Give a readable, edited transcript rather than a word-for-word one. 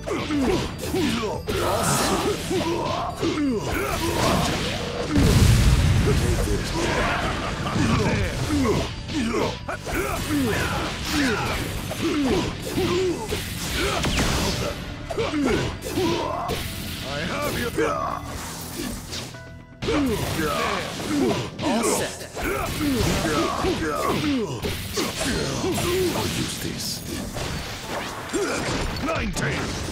I have you. All set. I'll use this. 19.